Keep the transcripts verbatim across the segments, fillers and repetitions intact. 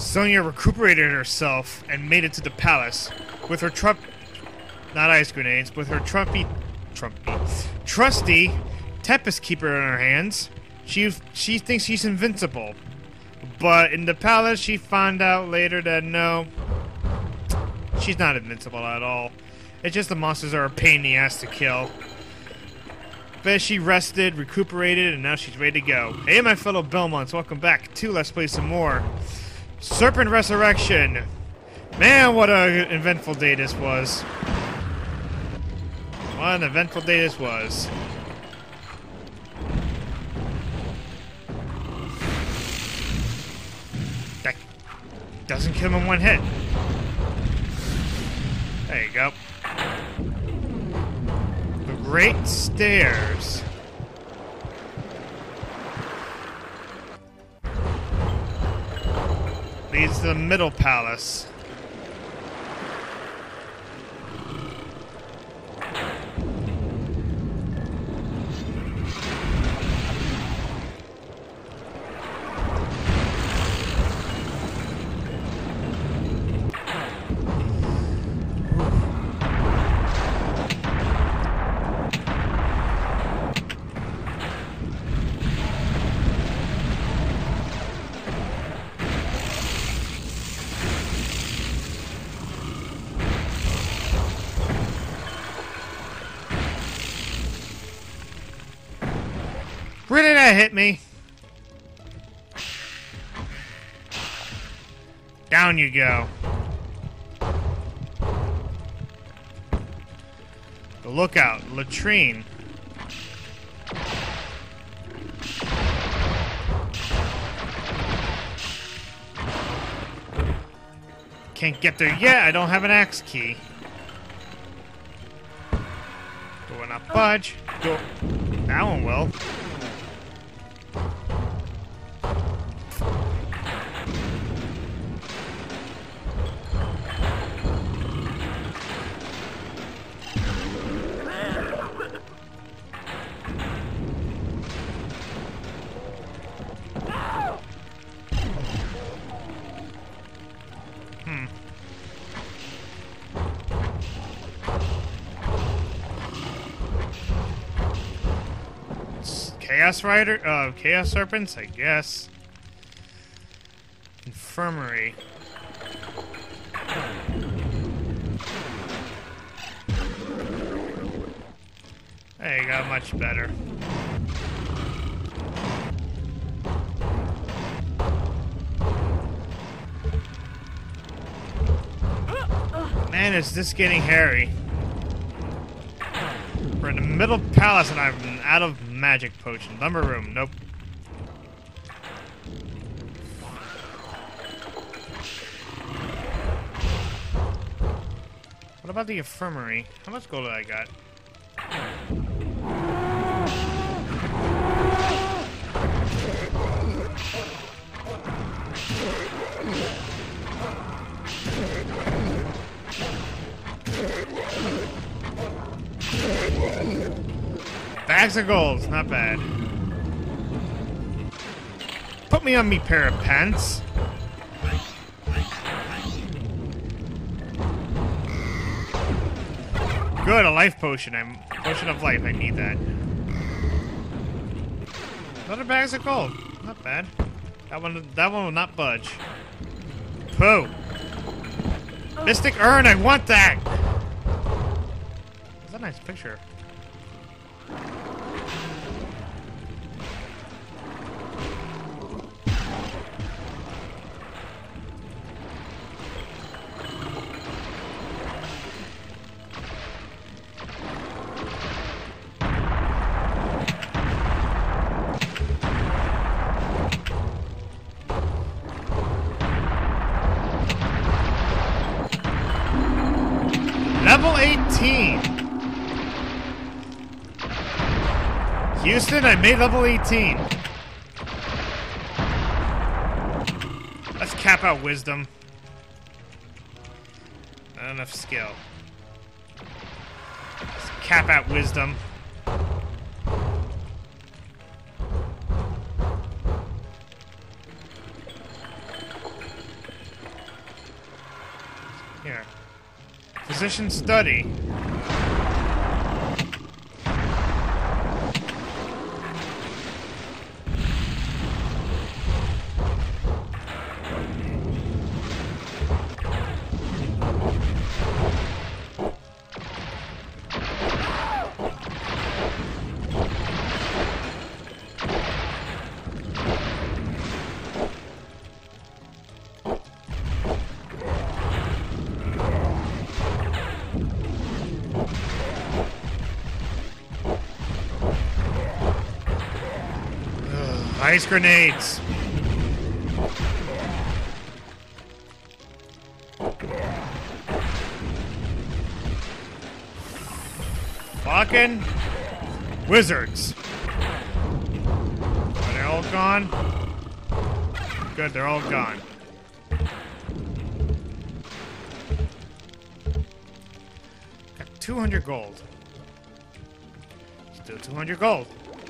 Sonia recuperated herself and made it to the palace with her trump, not ice grenades, with her trumpy, trumpy, trusty Tempest Keeper in her hands. She she thinks she's invincible, but in the palace she found out later that no, she's not invincible at all. It's just the monsters are a pain in the ass to kill. But she rested, recuperated, and now she's ready to go. Hey, my fellow Belmonts, welcome back to Let's Play some more Serpent Resurrection. Man, what an eventful day this was. What an eventful day this was. That doesn't kill him in one hit. There you go. The Great Stairs. Leads to the Middle Palace. Where did that hit me? Down you go. The lookout, latrine. Can't get there yet, I don't have an axe key. Door not budge. Door. That one will. Chaos Rider? Uh, Chaos Serpents, I guess. Infirmary. There you go, much better. Man, is this getting hairy. We're in the Middle Palace and I'm out of magic potion. Lumber room, nope. What about the infirmary? How much gold did I got? Bags of gold, not bad. Put me on me pair of pants. Good, a life potion. I'm potion of life. I need that. Another bags of gold. Not bad. That one. That one will not budge. Pooh. Mystic urn. I want that. That's a nice picture. Level eighteen. Houston, I made level eighteen. Let's cap out wisdom. Not enough skill. Let's cap out wisdom. Here. Physician study. Ice grenades. Fucking wizards. Are they all gone? Good, they're all gone. Got two hundred gold. Still two hundred gold.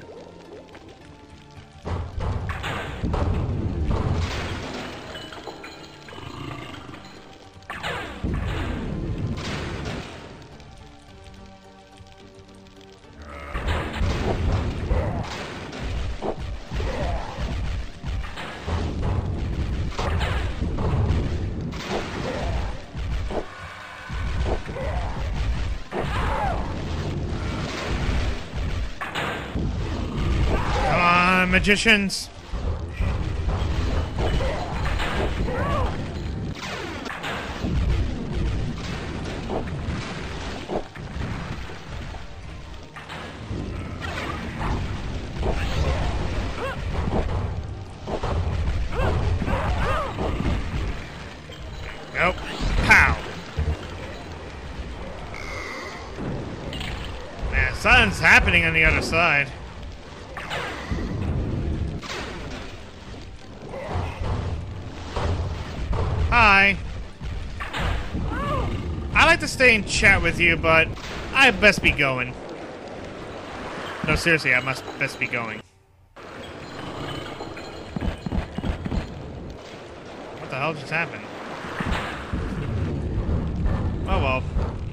Magicians. Nope. Pow. Man, something's happening on the other side. Hi. I like to stay and chat with you, but I best be going. No, seriously, I must best be going. What the hell just happened? Oh well.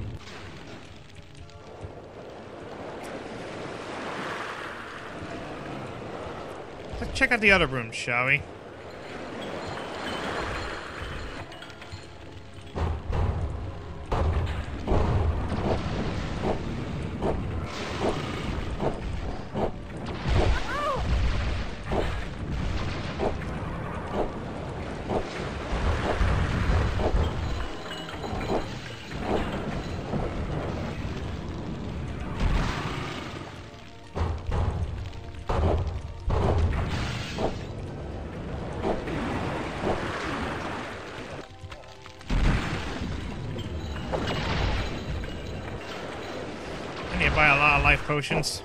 Let's check out the other rooms, shall we? I need to buy a lot of life potions.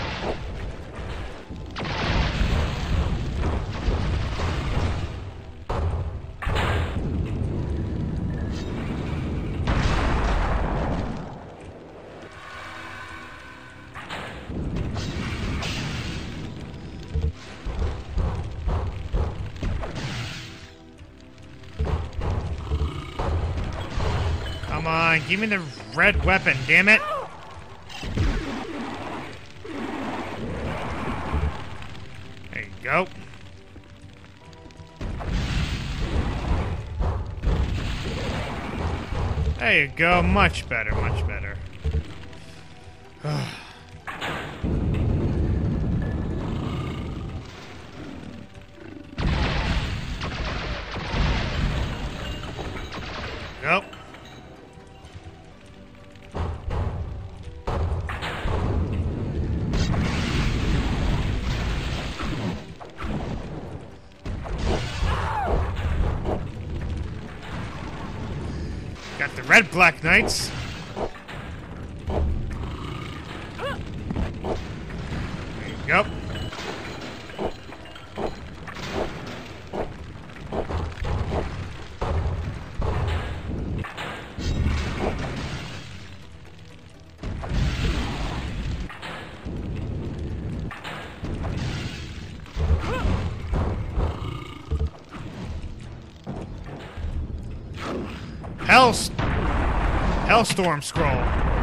Come on, give me the red weapon, damn it! There you go. There you go, much better, much better. Go. Got the red black knights. There you go. Hell's Hellstorm scroll.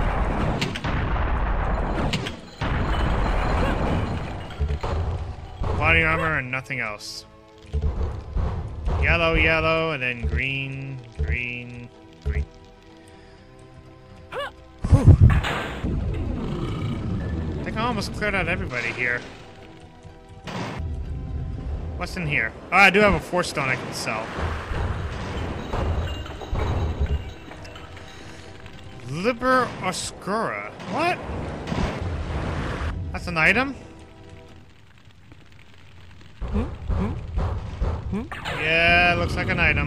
Body armor and nothing else. Yellow, yellow, and then green, green, green. Whew. I think I almost cleared out everybody here. What's in here? Oh, I do have a force stone I can sell. Liber Oscura. What? That's an item? Yeah, looks like an item.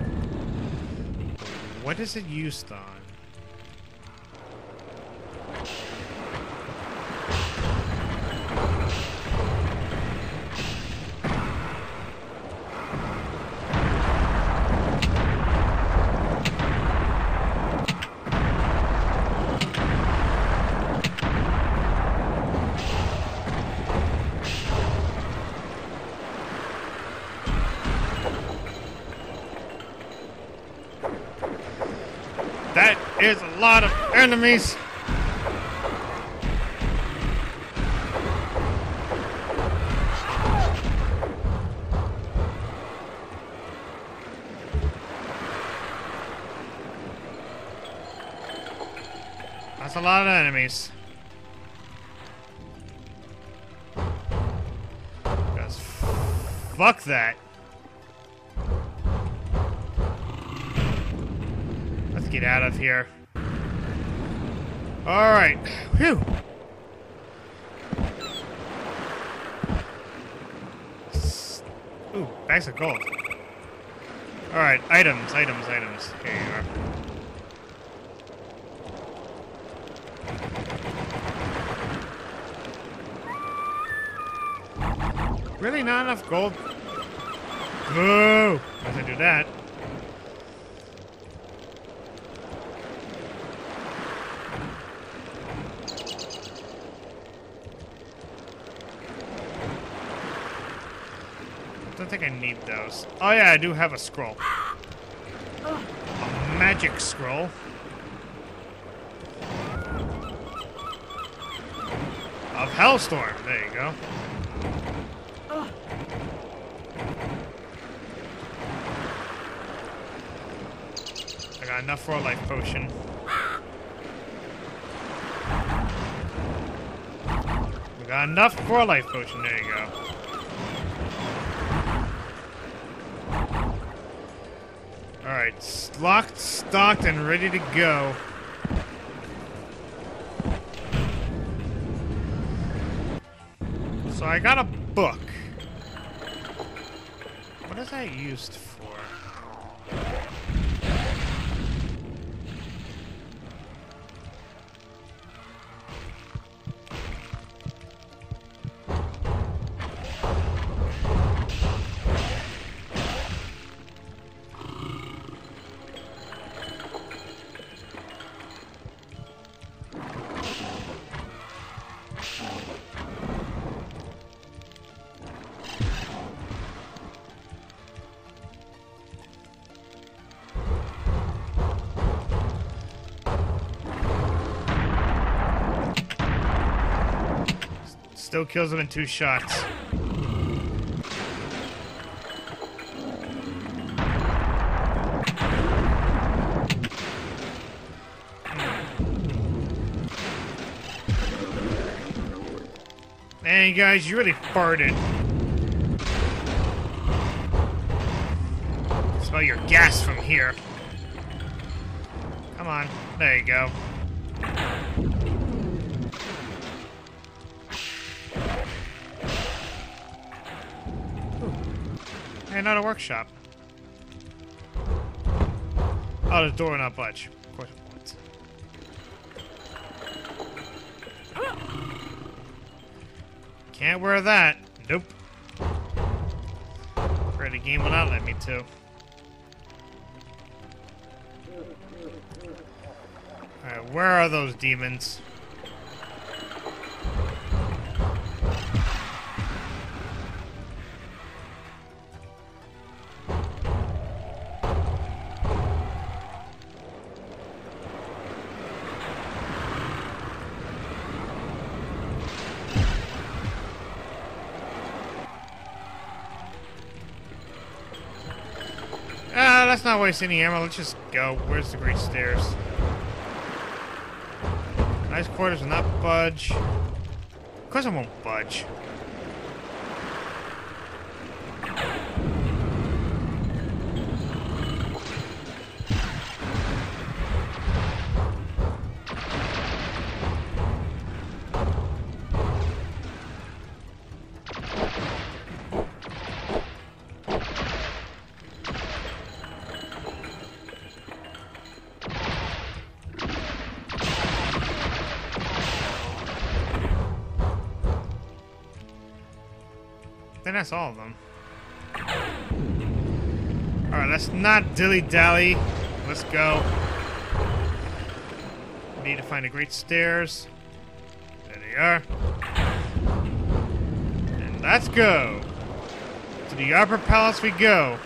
What is it used on? That is a lot of enemies. That's a lot of enemies. Because fuck that. Let's get out of here. Alright. Whew. Ooh, bags of gold. Alright, items, items, items. Here you are. Really not enough gold? Whoa! Once I do that. I don't think I need those. Oh yeah, I do have a scroll. A magic scroll. Of Hellstorm. There you go. I got enough for a life potion. We got enough for a life potion. There you go. Alright, locked, stocked, and ready to go. So I got a book. What is that used for? Still kills him in two shots. Man, guys, you really farted. Smell your gas from here. Come on. There you go. Hey, not a workshop. Oh, the door will not budge. Of course it won't. Can't wear that. Nope. Afraid the game will not let me to. Alright, where are those demons? let's not waste any ammo. Let's just go. Where's the great stairs? Nice quarters will not budge. Of course I won't budge. Then that's all of them. Alright, let's not dilly-dally. Let's go. We need to find the great stairs. There they are. And let's go. To the upper palace we go.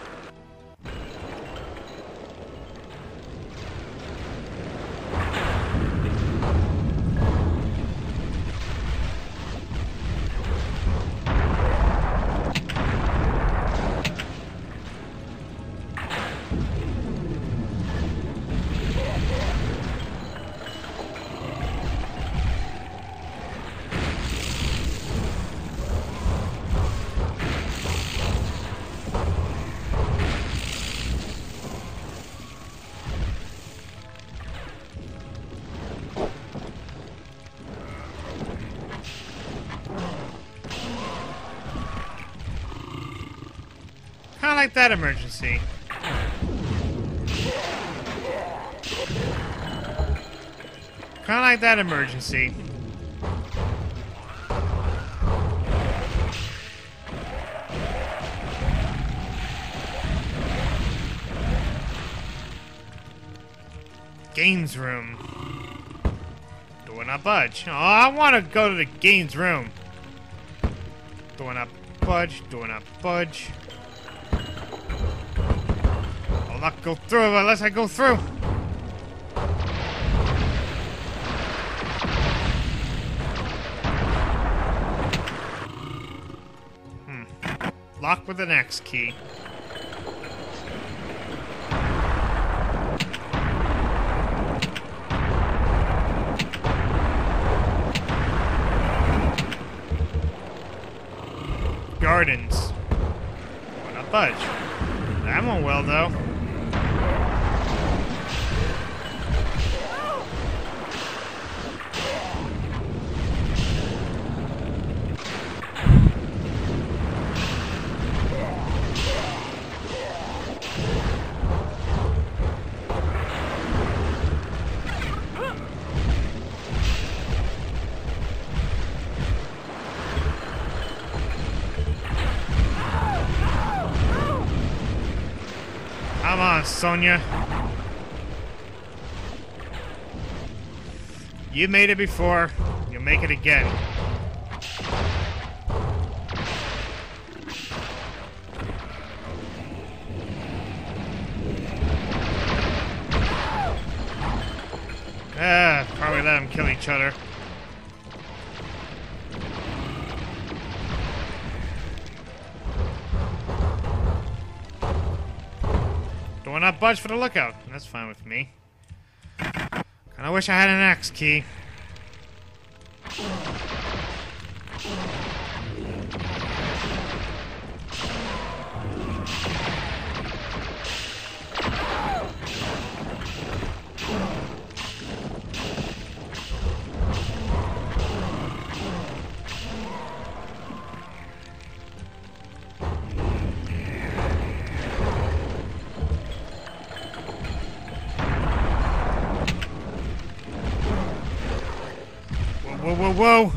Kinda like that emergency. Kinda like that emergency. Games room. Do not budge. Oh, I want to go to the games room. Do not budge. Do not budge. I'll not go through unless I go through. Hmm. Lock with an X key. Gardens. Will not budge. That won't well though. Come on, Sonia. You made it before. You'll make it again. Ah, probably let them kill each other. Do not budge for the lookout. That's fine with me. Kinda wish I had an X key. Whoa, whoa, whoa!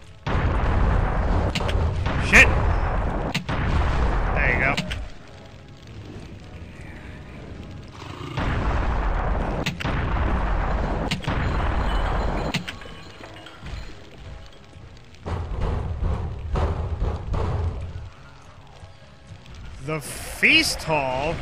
Shit! There you go. The feast hall?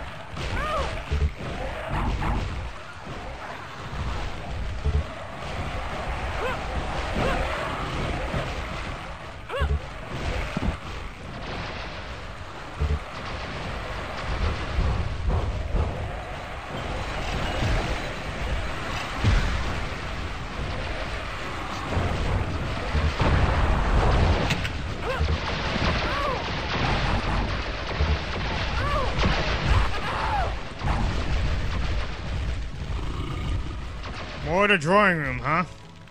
More to drawing room, huh?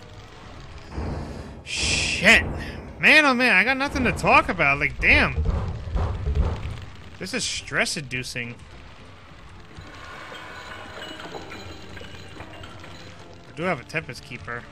Shit. Man, oh man, I got nothing to talk about. Like, damn. This is stress-inducing. I do have a Tempest Keeper.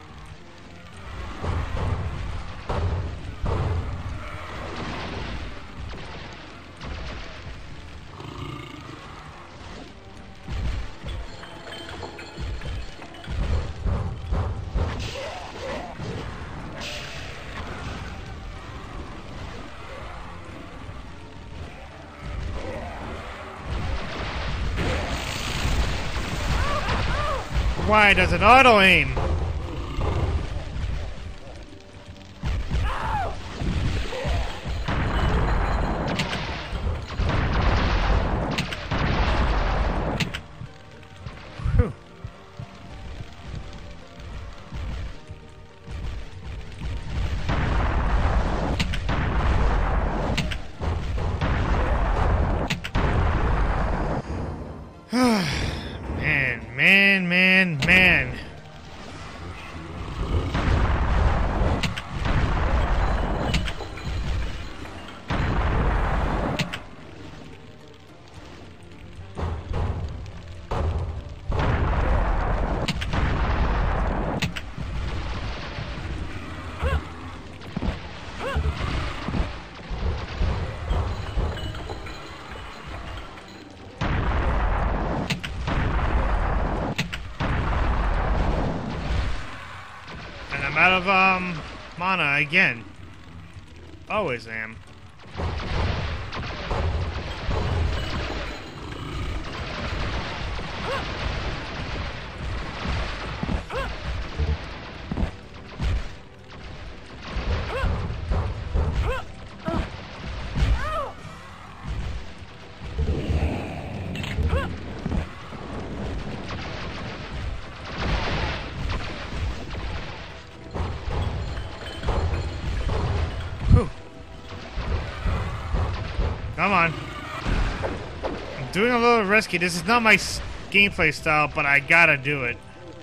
Why does it auto-aim? Whew. Man, man, man, man. I'm out of, um, mana again. Always am. Come on. I'm doing a little risky. This is not my s gameplay style, but I gotta do it.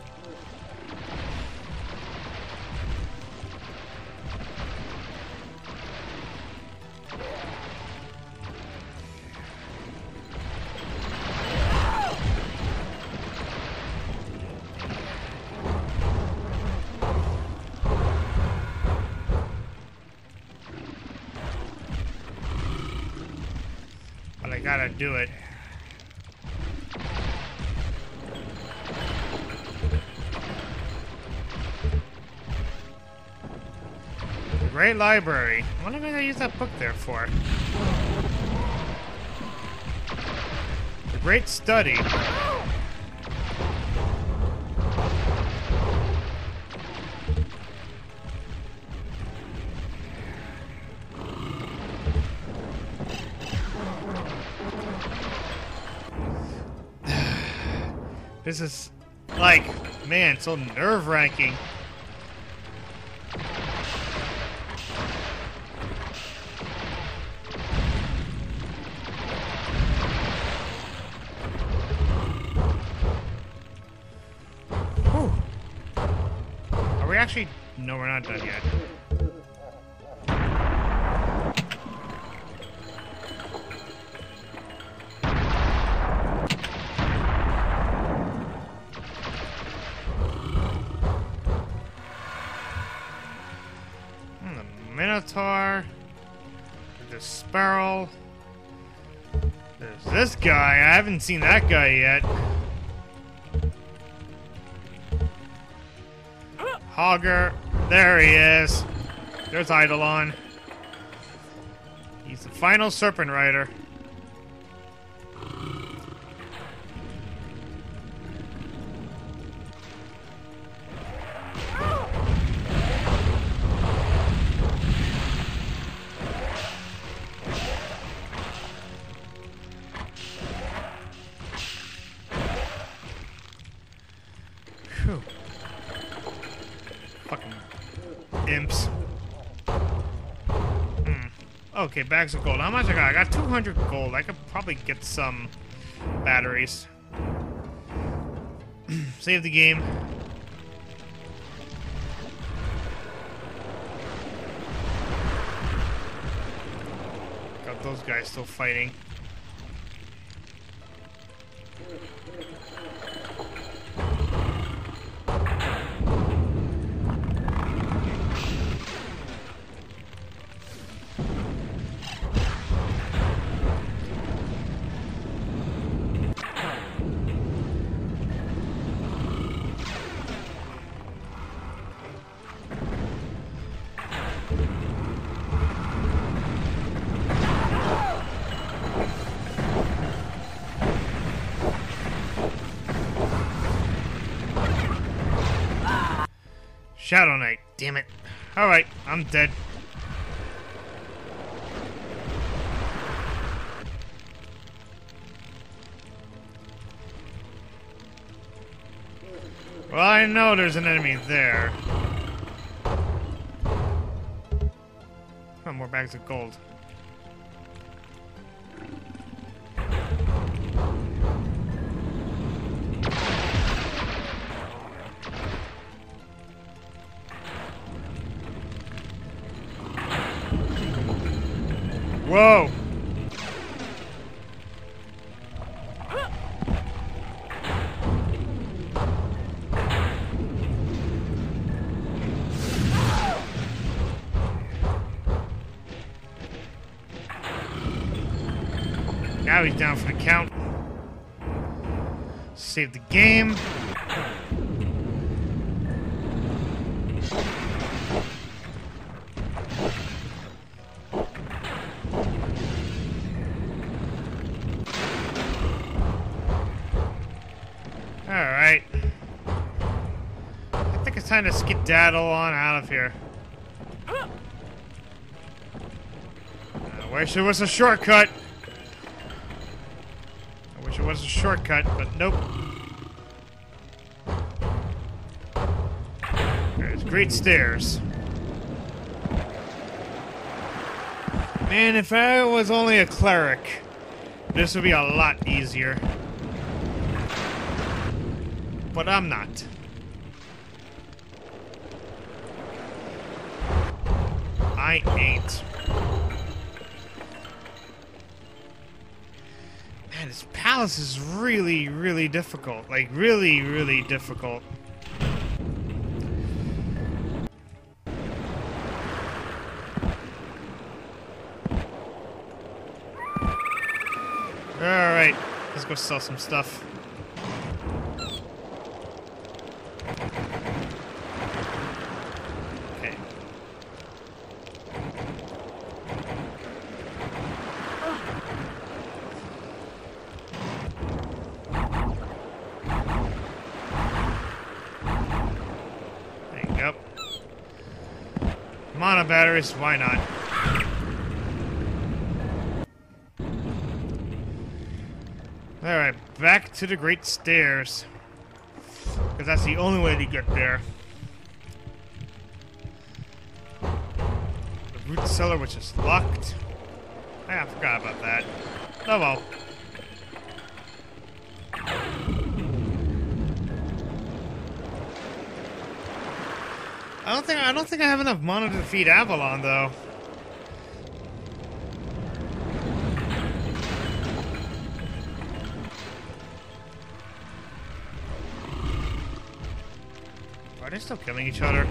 But I gotta do it. The Great Library. What am I gonna use that book there for? The Great Study. This is, like, man, so nerve-wracking. Whew. Are we actually... No, we're not done yet. Minotaur, the Sparrow, there's this guy, I haven't seen that guy yet. Hogger, there he is. There's Eidolon. He's the final Serpent Rider. Fucking imps. Hmm. Okay, bags of gold. How much I got? I got two hundred gold. I could probably get some batteries. Save the game. Got those guys still fighting. Shadow Knight, damn it. Alright, I'm dead. Well, I know there's an enemy there. Oh, more bags of gold. Whoa! Now he's down for the count. Save the game. Alright. I think it's time to skedaddle on out of here. I wish it was a shortcut. I wish it was a shortcut, but nope. There's great stairs. Man, if I was only a cleric, this would be a lot easier. But I'm not. I ain't. Man, this palace is really, really difficult. Like, really, really difficult. Alright, let's go sell some stuff. Okay. There you go. Mono batteries, why not? Alright, back to the Great Stairs. Because that's the only way to get there. The root cellar, which is locked. Ah, I forgot about that. Oh well. I don't think I don't think I have enough mana to defeat Avalon though. Are they still killing each other?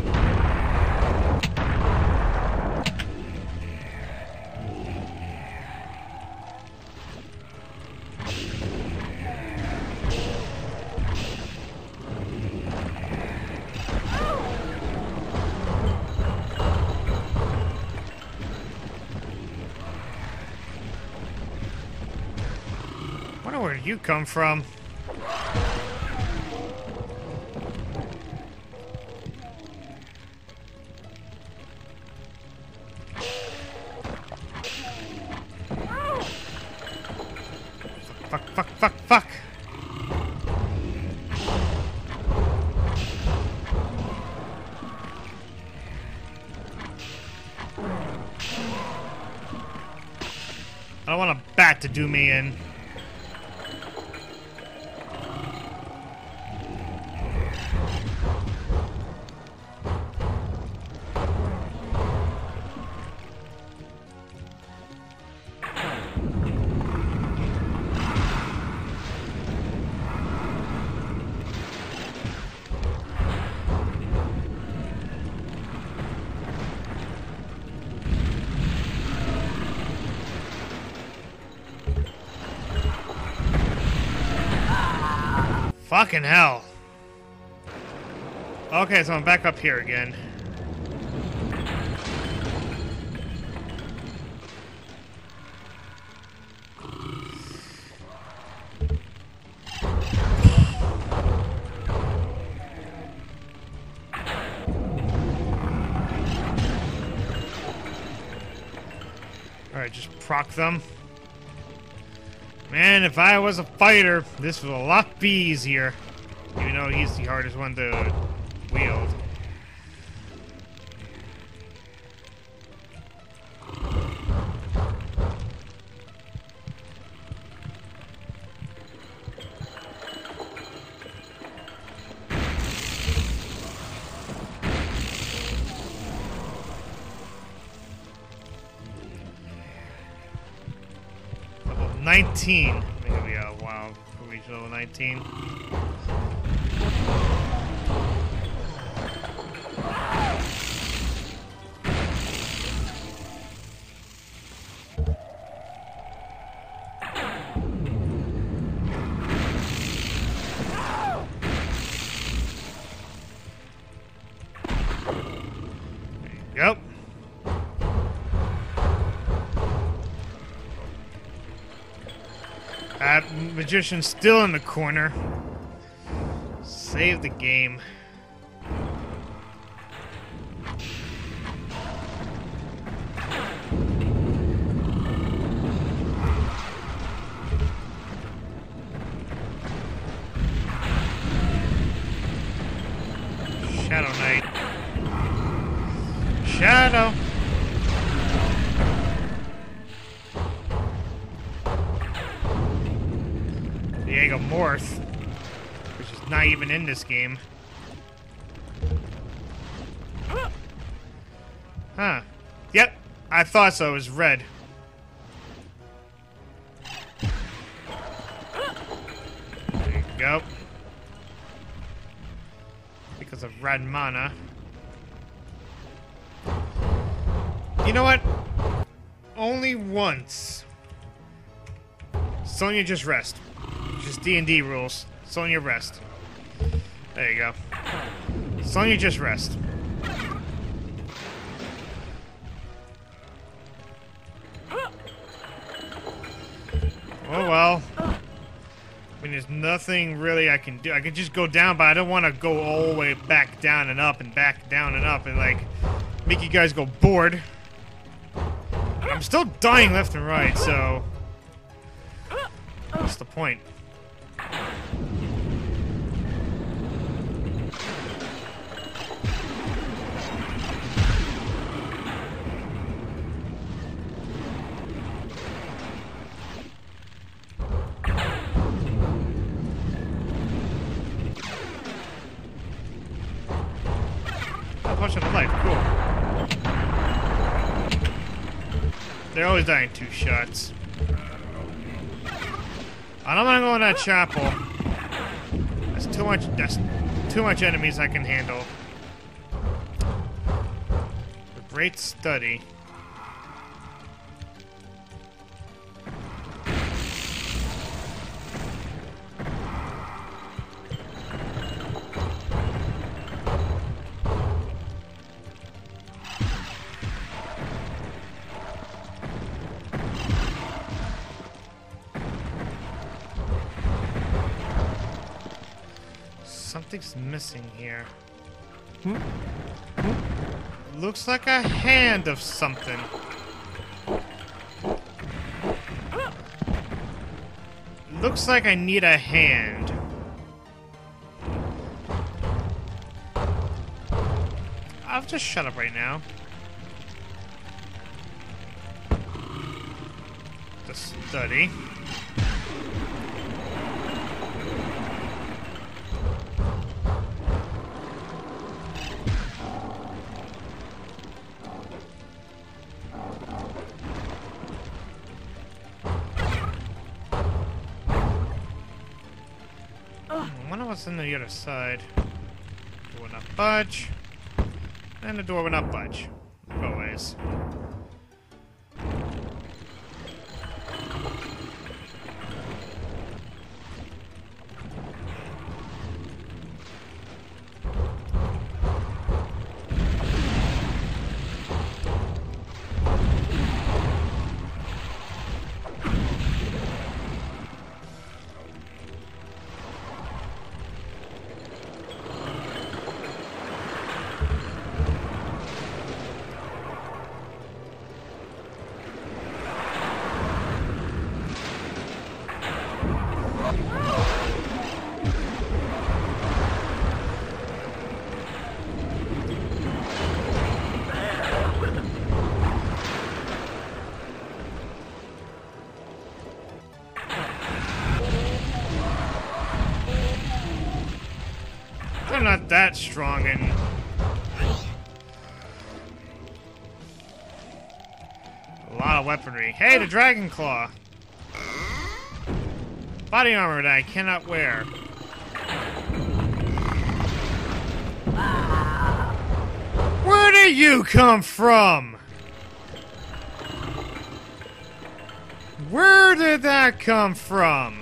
Wonder where you come from. Fuck, fuck, fuck, fuck! I don't want a bat to do me in. Fucking hell. Okay, so I'm back up here again. Alright, just proc them. Man, if I was a fighter, this would a lot be easier. Even though he's the hardest one to wield. nineteen. Maybe a while before we reach level nineteen. There you go. That magician's still in the corner. Save the game. Shadow Knight. Shadow. Morph, which is not even in this game. Huh. Yep, I thought so. It was red. There you go. Because of red mana. You know what? Only once. Sonya, just rest. Just D and D rules. Sonya, rest. There you go. Sonya, just rest. Oh well. I mean, there's nothing really I can do. I can just go down, but I don't want to go all the way back down and up and back down and up and, like, make you guys go bored. I'm still dying left and right, so... what's the point? Potion of life, cool. They're always dying two shots. I don't want to go in that chapel. That's too much. That's too much enemies I can handle. A great study. Something's missing here. Hmm? Hmm? Looks like a hand of something. Looks like I need a hand. I'll just shut up right now. the study. I wonder what's on the other side. Door will not budge. And the door will not budge. Like always. They're not that strong and a lot of weaponry. Hey, the Dragon Claw! Body armor that I cannot wear. Where did you come from? Where did that come from?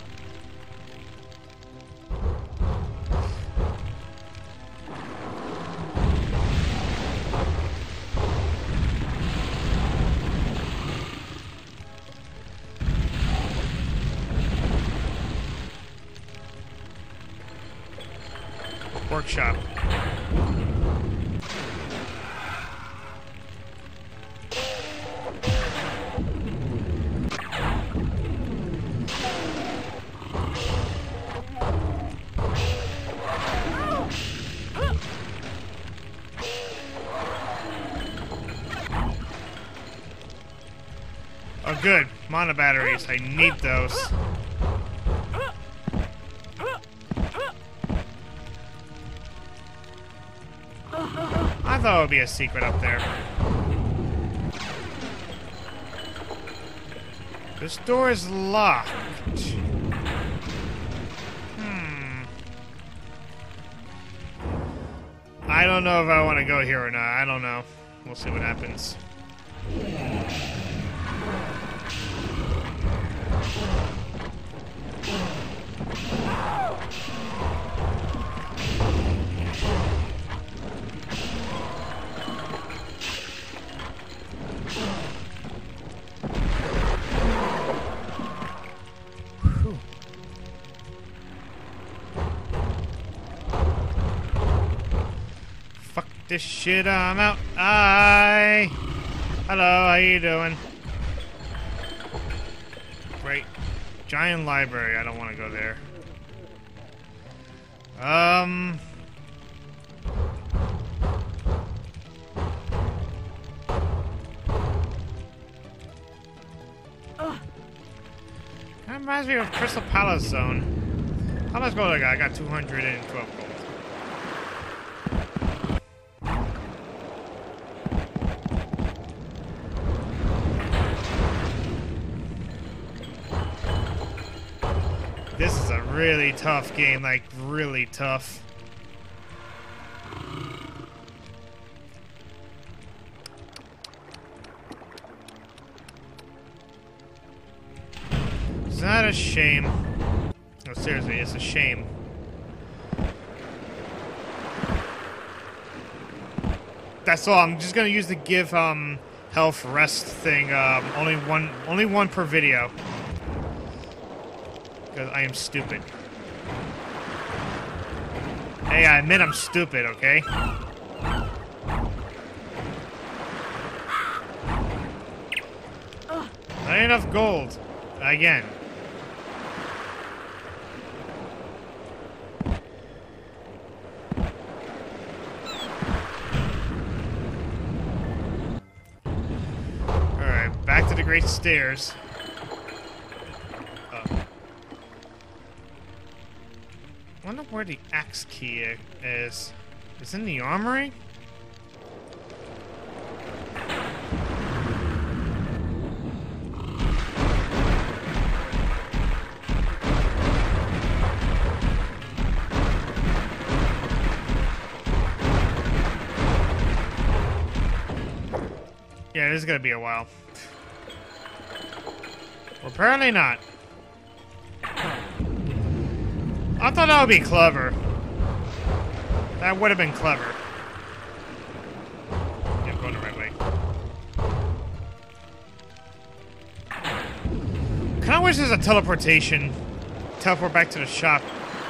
Workshop. Oh good, mono batteries, I need those. I thought it would be a secret up there. This door is locked. Hmm. I don't know if I want to go here or not. I don't know. We'll see what happens. Fuck this shit, I'm out. Hi. Hello, how you doing? Great. Giant library, I don't want to go there. Um... That reminds me of Crystal Palace Zone. How much gold I got? I got two hundred twelve gold. This is a really tough game, like really tough. It's not a shame. No, seriously, it's a shame. That's all. I'm just gonna use the give um health rest thing. Um, only one, only one per video. Because I am stupid. Hey, I admit I'm stupid, okay? Not enough gold. Again. Alright, back to the Great Stairs. wonder where the axe key is. It's in the armory? Yeah, this is gonna be a while. Well, apparently not. I thought that would be clever. That would have been clever. Yeah, I'm going the right way. Kinda wish there's a teleportation. Teleport back to the shop.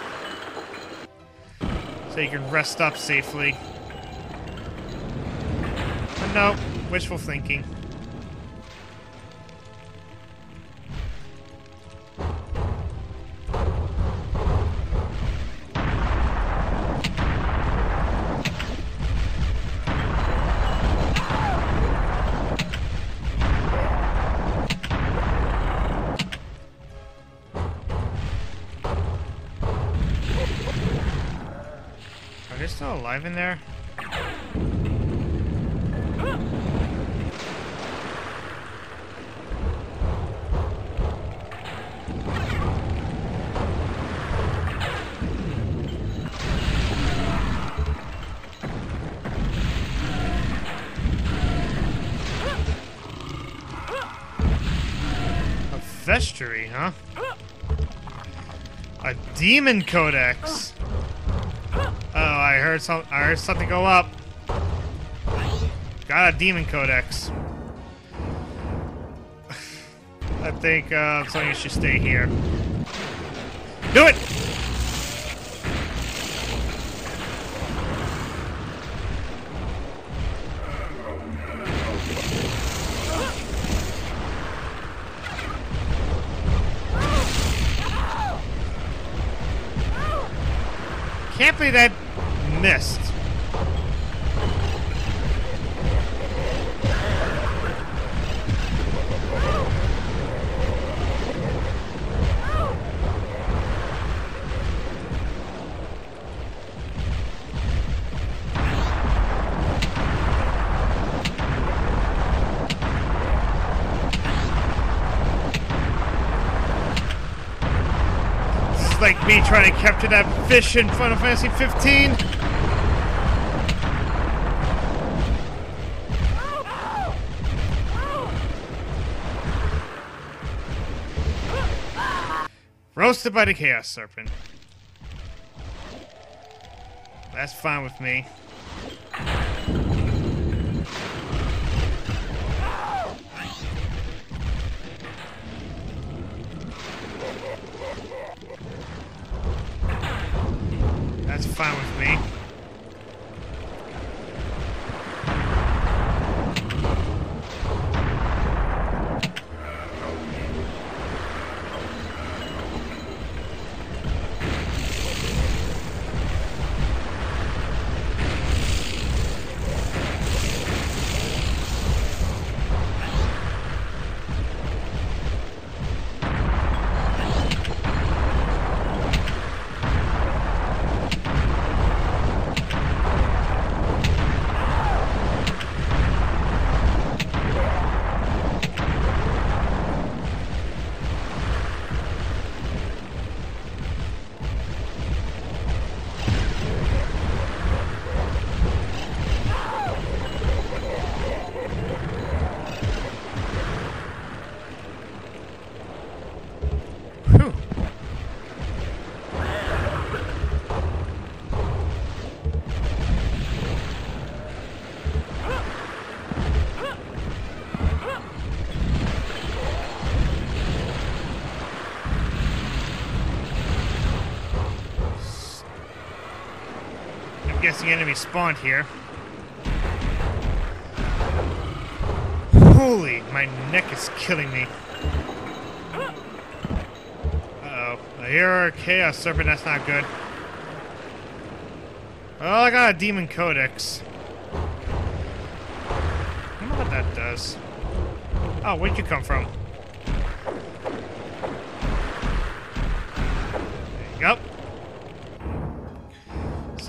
So you can rest up safely. But no, wishful thinking. Are they still alive in there? A vestry, huh? A demon codex. Oh, I heard some. I heard something go up. Got a demon codex. I think uh, something should stay here. Do it. Can't believe that missed. Like me trying to capture that fish in Final Fantasy fifteen. Roasted by the Chaos Serpent. That's fine with me. That's fine with me. Guessing enemy spawned here. Holy, my neck is killing me. Uh-oh. I hear a Chaos Serpent, that's not good. Oh, I got a Demon Codex. I wonder what that does. Oh, where'd you come from? There you go.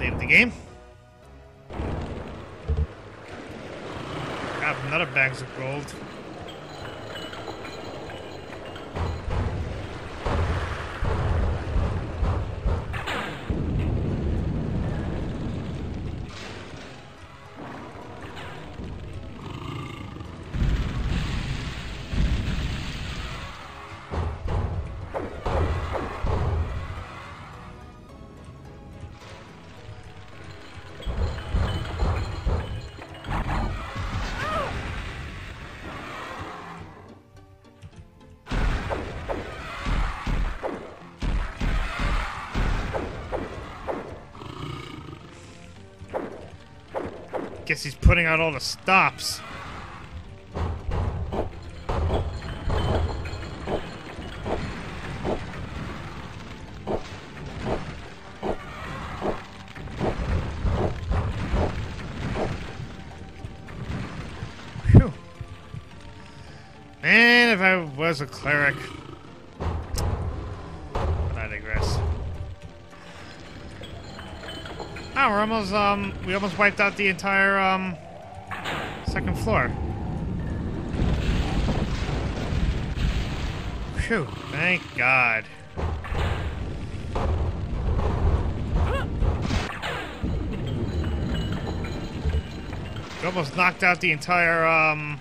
Save the game. Got another bags of gold. Guess he's putting out all the stops. Phew. Man, if I was a cleric. But I digress. Oh, we're almost, um, we almost wiped out the entire, um, second floor. Phew, thank God. We almost knocked out the entire, um,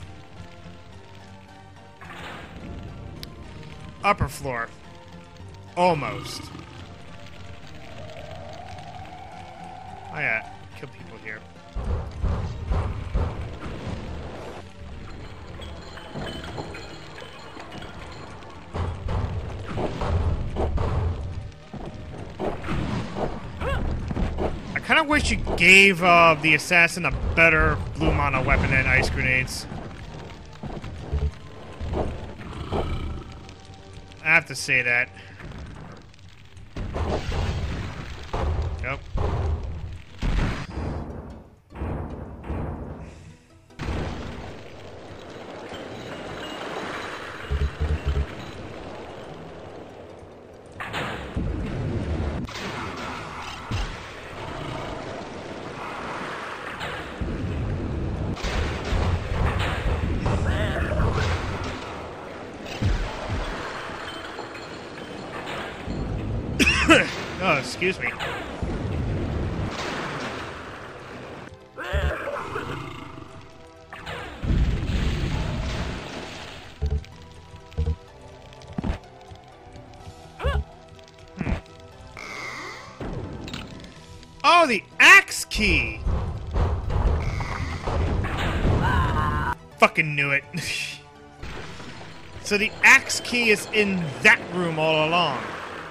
upper floor. Almost. Oh yeah, kill people here. I kind of wish you gave uh, the assassin a better blue mono weapon than ice grenades. I have to say that. Yep. Oh, excuse me. Hmm. Oh, the axe key! Fucking knew it. So the axe key is in that room all along.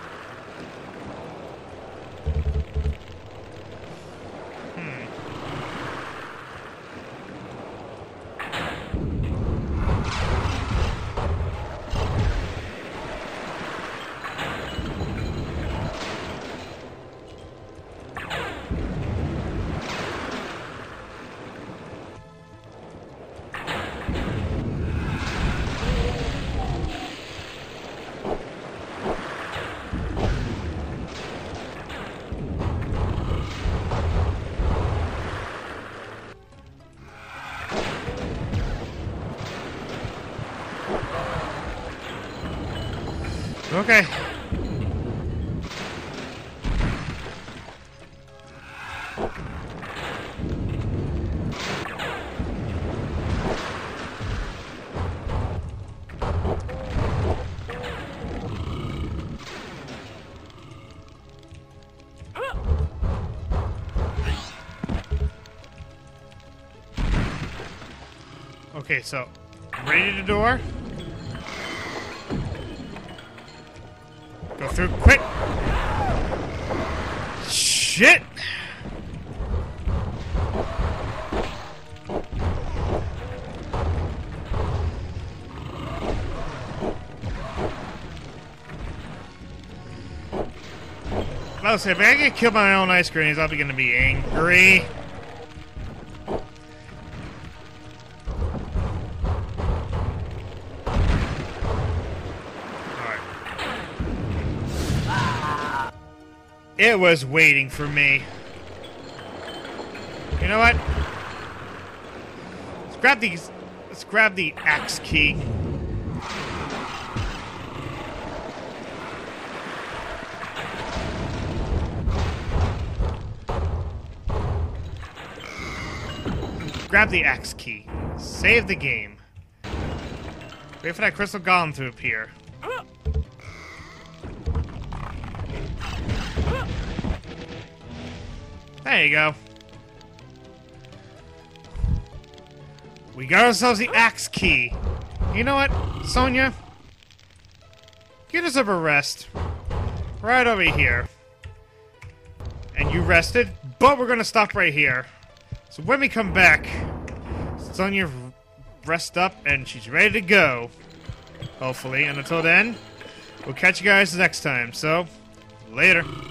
Okay. Okay, so ready the door. Go through quick. Shit. I'll say, if I get killed by my own ice grenades, I'll be gonna be angry. It was waiting for me. know what? Let's grab these. Let's grab the axe key. Grab the axe key. Save the game. Wait for that crystal golem to appear. There you go. We got ourselves the axe key. You know what, Sonia? You deserve a rest. Right over here. And you rested, but we're gonna stop right here. So when we come back, Sonia rest up and she's ready to go. Hopefully. And until then, we'll catch you guys next time. So, later.